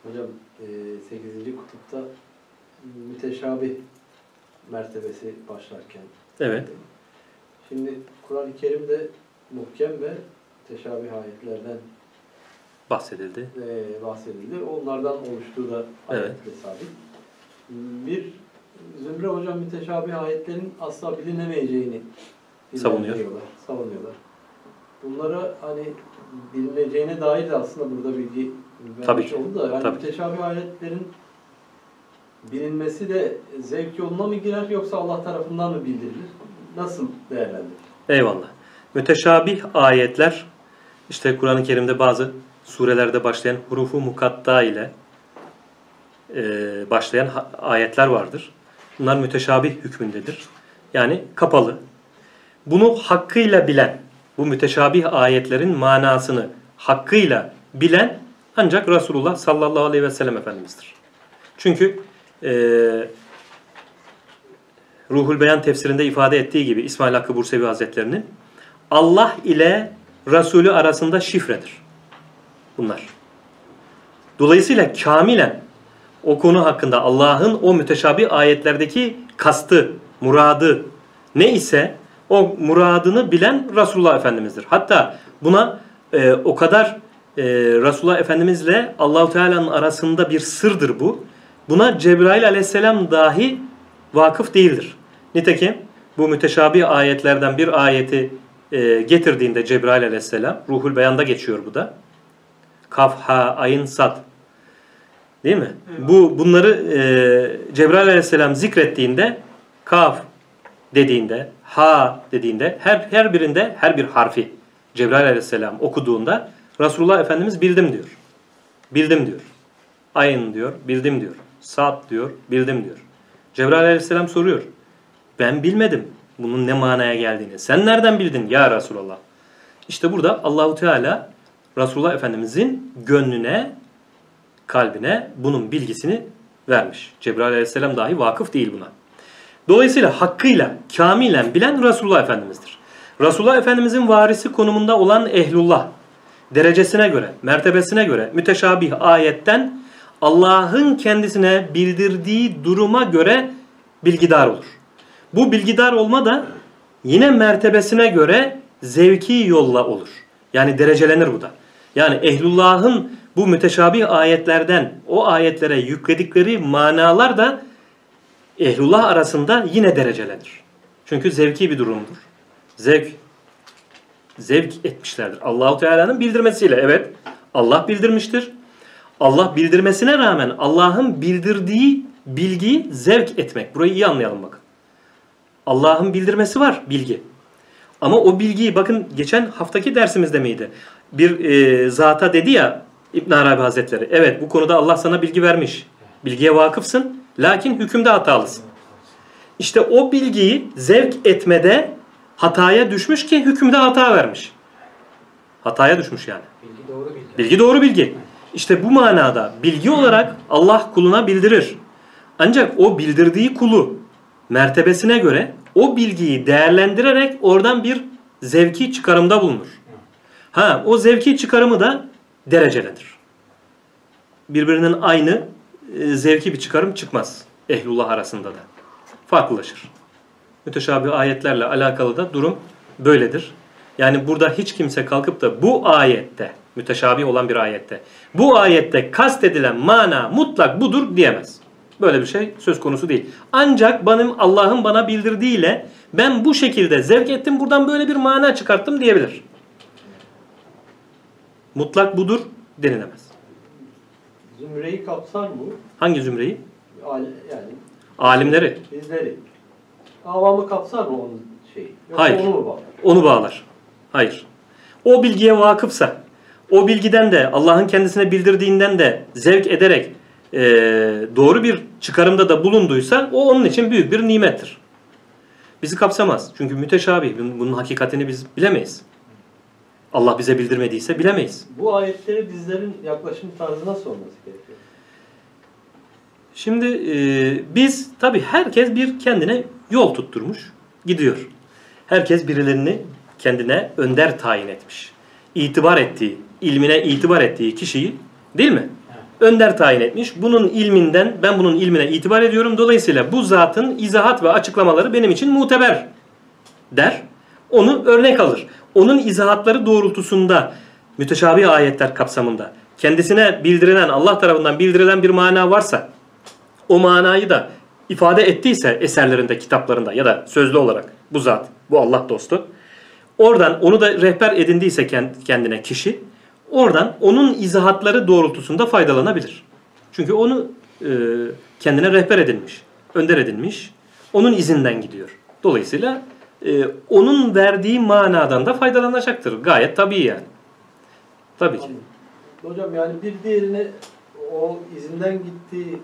Hocam 8. kutupta müteşabih mertebesi başlarken. Evet. Şimdi Kur'an-ı Kerim'de muhkem ve müteşabih ayetlerden Bahsedildi. bahsedildi. Onlardan oluştuğu da ayetle sabit. Bir Zümre hocam müteşabih ayetlerin asla bilinemeyeceğini savunuyorlar. Bunlara hani bilineceğine dair de aslında burada bilgi vermiş oldu da yani müteşabih ayetlerin bilinmesi de zevk yoluna mı girer yoksa Allah tarafından mı bildirilir? Nasıl değerlendirilir? Eyvallah. Müteşabih ayetler işte Kur'an-ı Kerim'de bazı surelerde başlayan hurufu mukatta ile başlayan ayetler vardır. Bunlar müteşabih hükmündedir. Yani kapalı. Bunu hakkıyla bilen, bu müteşabih ayetlerin manasını hakkıyla bilen ancak Resulullah sallallahu aleyhi ve sellem Efendimiz'dir. Çünkü Ruhul Beyan tefsirinde ifade ettiği gibi İsmail Hakkı Bursevi Hazretleri'nin Allah ile Resulü arasında şifredir bunlar. Dolayısıyla kamilen o konu hakkında Allah'ın o müteşabih ayetlerdeki kastı, muradı ne ise o muradını bilen Resulullah Efendimiz'dir. Hatta buna o kadar Resulullah Efendimiz'le Allahu Teala'nın arasında bir sırdır bu. Buna Cebrail Aleyhisselam dahi vakıf değildir. Nitekim bu müteşabih ayetlerden bir ayeti getirdiğinde Cebrail Aleyhisselam, Ruhul Beyan'da geçiyor bu da. Kaf, ha, ayn, sad. Değil mi? Evet. Bunları Cebrail Aleyhisselam zikrettiğinde kaf dediğinde, ha dediğinde her birinde her bir harfi Cebrail Aleyhisselam okuduğunda Resulullah Efendimiz bildim diyor. Bildim diyor. Ayn diyor, bildim diyor. Sad diyor, bildim diyor. Cebrail Aleyhisselam soruyor. Ben bilmedim bunun ne manaya geldiğini. Sen nereden bildin ya Resulullah? İşte burada Allahu Teala Resulullah Efendimizin gönlüne, kalbine bunun bilgisini vermiş. Cebrail Aleyhisselam dahi vakıf değil buna. Dolayısıyla hakkıyla, kamilen bilen Resulullah Efendimiz'dir. Resulullah Efendimizin varisi konumunda olan ehlullah, derecesine göre, mertebesine göre müteşabih ayetten Allah'ın kendisine bildirdiği duruma göre bilgidar olur. Bu bilgidar olma da yine mertebesine göre zevki yolla olur. Yani derecelenir bu da. Yani ehlullahın bu müteşabih ayetlerden o ayetlere yükledikleri manalar da ehlullah arasında yine derecelenir. Çünkü zevki bir durumdur. Zevk etmişlerdir. Allahu Teala'nın bildirmesiyle. Evet, Allah bildirmiştir. Allah bildirmesine rağmen Allah'ın bildirdiği bilgiyi zevk etmek. Burayı iyi anlayalım bakın. Allah'ın bildirmesi var, bilgi. Ama o bilgiyi bakın geçen haftaki dersimizde miydi? Bir zata dedi ya İbn Arabi Hazretleri. Evet, bu konuda Allah sana bilgi vermiş. Bilgiye vakıfsın. Lakin hükümde hatalısın. İşte o bilgiyi zevk etmede hataya düşmüş ki hükümde hata vermiş. Hataya düşmüş yani. Bilgi doğru bilgi. Bilgi doğru bilgi. İşte bu manada bilgi olarak Allah kuluna bildirir. Ancak o bildirdiği kulu mertebesine göre o bilgiyi değerlendirerek oradan bir zevki çıkarımda bulunur. O zevki çıkarımı da derecelenir. Birbirinin aynı zevki bir çıkarım çıkmaz ehlullah arasında da. Farklılaşır. Müteşabih ayetlerle alakalı da durum böyledir. Yani burada hiç kimse kalkıp da bu ayette, müteşabih olan bir ayette, bu ayette kastedilen mana mutlak budur diyemez. Böyle bir şey söz konusu değil. Ancak benim Allah'ın bana bildirdiğiyle ben bu şekilde zevk ettim, buradan böyle bir mana çıkarttım diyebilir. Mutlak budur denilemez. Zümreyi kapsar mı? Hangi zümreyi? Yani alimleri. Bizleri. Avamı kapsar mı onun şeyi? Yoksa hayır. Onu mu bağlar? Onu bağlar. Hayır. O bilgiye vakıfsa, o bilgiden de Allah'ın kendisine bildirdiğinden de zevk ederek doğru bir çıkarımda da bulunduysa o onun için büyük bir nimettir. Bizi kapsamaz. Çünkü müteşabih. Bunun hakikatini biz bilemeyiz. Allah bize bildirmediyse bilemeyiz. Bu ayetleri bizlerin yaklaşım tarzı nasıl olması gerekiyor? Şimdi biz tabii herkes bir kendine yol tutturmuş, gidiyor. Herkes birilerini kendine önder tayin etmiş. İtibar ettiği, ilmine itibar ettiği kişiyi, değil mi? önder tayin etmiş. Bunun ilminden, ben bunun ilmine itibar ediyorum. Dolayısıyla bu zatın izahat ve açıklamaları benim için muteber der. Onu örnek alır. Onun izahatları doğrultusunda müteşabih ayetler kapsamında kendisine bildirilen, Allah tarafından bildirilen bir mana varsa, o manayı da ifade ettiyse eserlerinde, kitaplarında ya da sözlü olarak bu zat, bu Allah dostu, oradan onu da rehber edindiyse kendine kişi, oradan onun izahatları doğrultusunda faydalanabilir. Çünkü onu kendine rehber edinmiş, önder edinmiş, onun izinden gidiyor. Dolayısıyla onun verdiği manadan da faydalanacaktır. Gayet tabii yani. Tabii ki. Hocam yani bir diğerine o izinden gittiği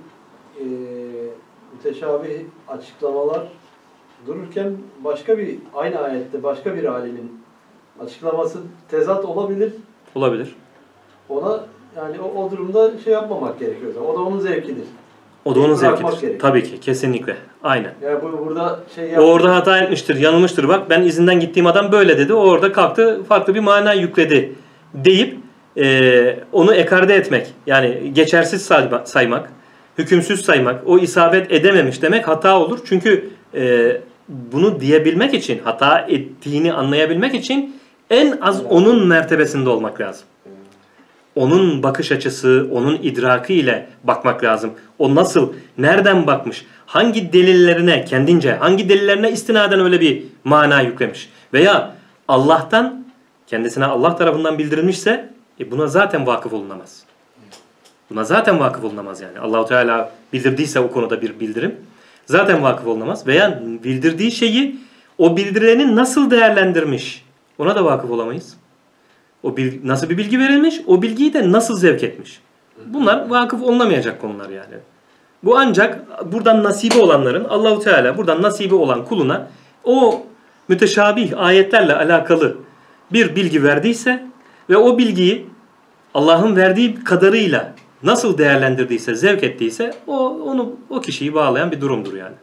müteşabih açıklamalar dururken başka bir aynı ayette başka bir alimin açıklaması tezat olabilir. Olabilir. Ona yani o durumda şey yapmamak gerekiyor. O da onun zevkidir. O da onun zevkidir. Tabii ki. Kesinlikle. Aynen. Yani burada o orada hata etmiştir, yanılmıştır. Bak ben izinden gittiğim adam böyle dedi. O orada kalktı farklı bir mana yükledi deyip onu ekarte etmek. Yani geçersiz saymak, hükümsüz saymak, o isabet edememiş demek hata olur. Çünkü bunu diyebilmek için, hata ettiğini anlayabilmek için en az onun mertebesinde olmak lazım. Onun bakış açısı, onun idraki ile bakmak lazım. O nasıl, nereden bakmış, hangi delillerine kendince, hangi delillerine istinaden öyle bir mana yüklemiş. Veya Allah'tan, kendisine Allah tarafından bildirilmişse buna zaten vakıf olunamaz. Buna zaten vakıf olunamaz yani. Allah-u Teala bildirdiyse o konuda bir bildirim, zaten vakıf olunamaz. Veya bildirdiği şeyi o bildirileni nasıl değerlendirmiş, ona da vakıf olamayız. Nasıl bir bilgi verilmiş, o bilgiyi de nasıl zevk etmiş. Bunlar vakıf olunamayacak konular yani. Bu ancak buradan nasibi olanların, Allah-u Teala buradan nasibi olan kuluna o müteşabih ayetlerle alakalı bir bilgi verdiyse ve o bilgiyi Allah'ın verdiği kadarıyla nasıl değerlendirdiyse, zevk ettiyse o kişiyi bağlayan bir durumdur yani.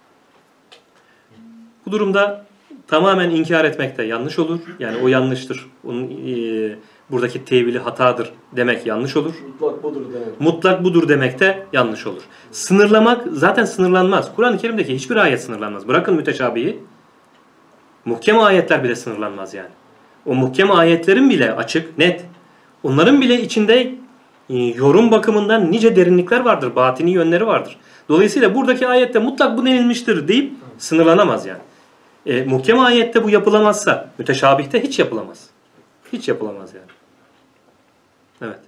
Bu durumda tamamen inkar etmek de yanlış olur. Yani o yanlıştır. Onun buradaki tevili hatadır demek yanlış olur. Mutlak budur demek. Mutlak budur demek de yanlış olur. Sınırlamak zaten sınırlanmaz. Kur'an-ı Kerim'deki hiçbir ayet sınırlanmaz. Bırakın müteşabihi. Muhkem ayetler bile sınırlanmaz yani. O muhkem ayetlerin bile açık, net. Onların bile içinde yorum bakımından nice derinlikler vardır. Batini yönleri vardır. Dolayısıyla buradaki ayette mutlak bu denilmiştir deyip sınırlanamaz yani. Muhkem ayette bu yapılamazsa müteşabihte hiç yapılamaz. Hiç yapılamaz yani. Evet.